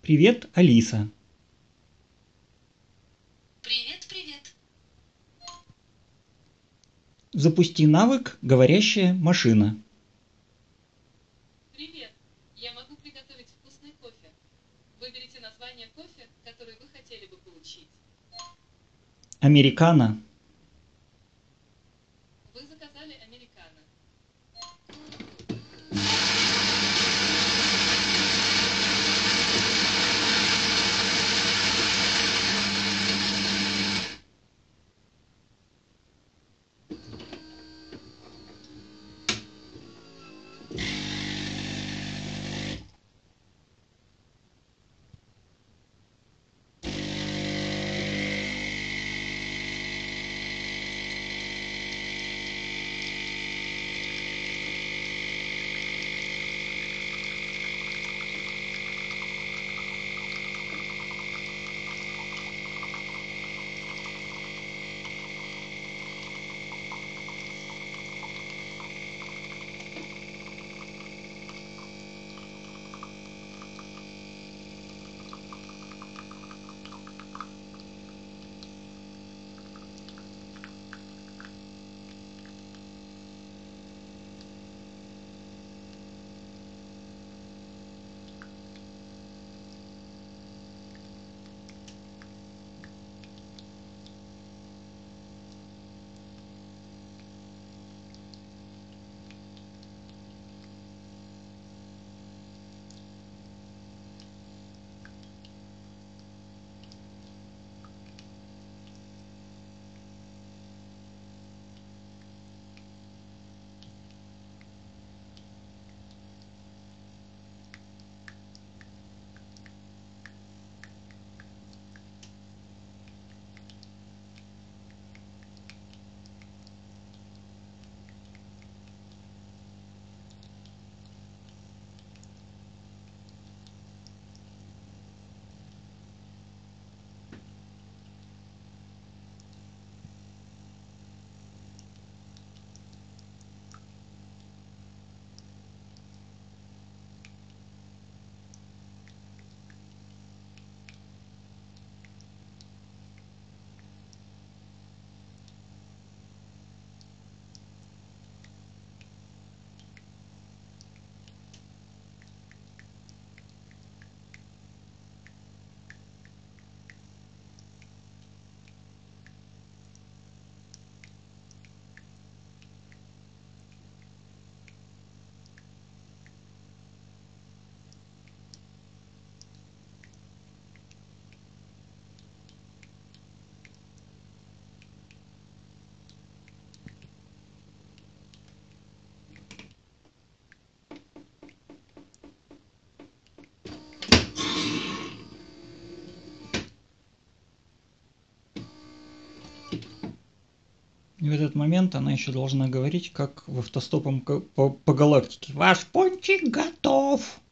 Привет, Алиса. Привет, привет. Запусти навык «Говорящая машина». Привет. Я могу приготовить вкусный кофе. Выберите название кофе, который вы хотели бы получить. Американо. Вы заказали американо. И в этот момент она еще должна говорить, как в автостопом по галактике. Ваш пончик готов!